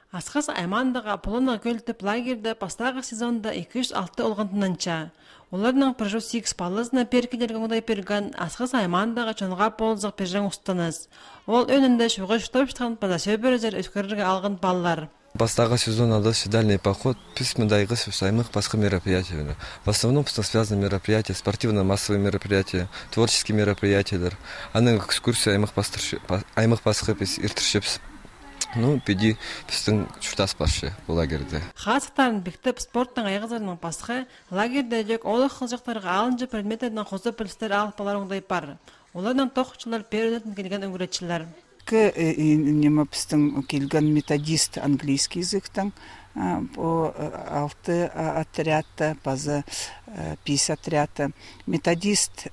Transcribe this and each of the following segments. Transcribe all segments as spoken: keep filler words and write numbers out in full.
Асқас аймандаға Полонна көлтіп лагерді пастағы сезонда екі жүз алты олғантынанча. Оларның пыржу сикс палызына перкелерге оңдай перген асқас аймандаға чонға ползық пержен ұстаныз. Ол өнінде шуға жұқтап жұтқан пада сөбірізер өскерірге алғын баллар. Пастағы сезона да дальний поход, письма да игры самых пасхальных мероприятий. В основном связаны мероприятия, спортивно-массовые мероприятия, творческие мероприятия. Они экскурсии аймах пасхальных иртіршепс. Ну, педи пистің чуртас баршы бұл лагерде. Хасықтарын бектіп спорттың айғызарының пасқы, лагерде жек олық қылжықтарға алынжы предметтердің қозы пілістер алып баларыңдай бар. Олардан тоқчылар периодатын келген өңіретшілер. Нема пістің келген методист английский языктың, по алты отрядта, пазы пис отрядта. Методист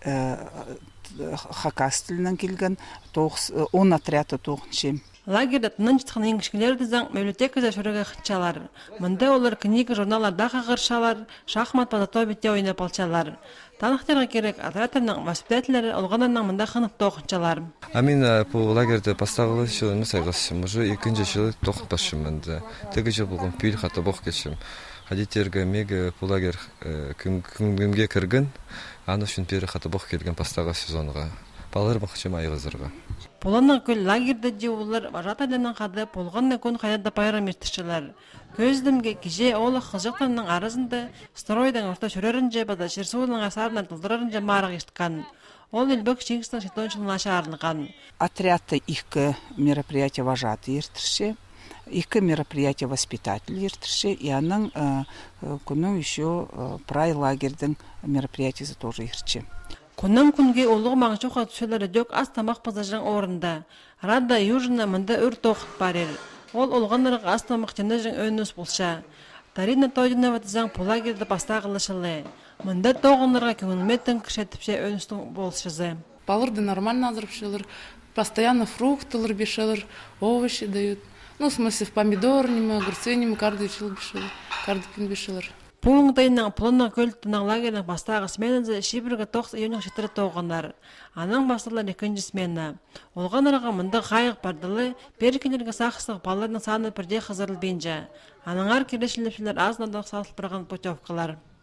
хакас тілінен келген он отрядта тоғыншы. Лагерде тынынчытқан еңгішкелерді заң библиотекада шөріге қытчалар. Мұнда олар книга журналарда қағыршалар, шахмат пазато бетте ойнап алчалар. Танықтарға керек отрядтарның воспитателері олғандарның мұнда қынып тоқынчалар. Амин по лагерде поставили жылы сайғасым. Уже екінші жылы тоқын басшым мұнда. Тегі жыл болған пүйіл қата боқ кешім. Хадитерге мега по лагер күнгімге кірген, аны үшін пері қата боқ келген пастағы сезонға. Балар бақчым айғызырға. Полонна көл лагерде де олар важатайларынан қады болғанна күн қайда пайрам ертішілер. Көздімге кеже олы қылжықтарының арызында стройдан орта шөрерінже бада шерсуының асарына тұлдырарынже марық ештіқан. Ол елбек Шингстан шетоншылын аша арылған. Отрядта ихкі мероприятия вожаты ертіші, ихкі мероприятия воспитатель ертіші, и аның күнің еще прай лагердің мероприятиясы тоже ертіші. Күннен күнге олығы маңшуға түшелері дөк аз тамақ пазажың орында. Рада южына мұнда үр тоқыт барер. Ол олғанырға аз тамақ тенежің өніс болша. Тарина тойдына ватызаң полагерді пастағылышылы. Мұнда тоғынырға көңілметтің кішетіпше өністің болшызы. Балырды нормально азырпшылыр. Постоянно фруктылыр бешелыр, овощи дают. Ну, в смысле, в помидор нема, огурцы нема, каждый чыл бешелыр, каждый күн бешелыр. Пуңдайның Полонна көлтінің лагерінің бастағы сменізі шибірге тоқс июнің шетірі тоғындар. Аның бастылар екінші смена. Олғанырға мұнда қайық бардылы, перекелерге сақыстық баларының саны бірде қызырыл бенже. Аныңар келешіліпшілер аз надақ сатылып бірған путевкалар.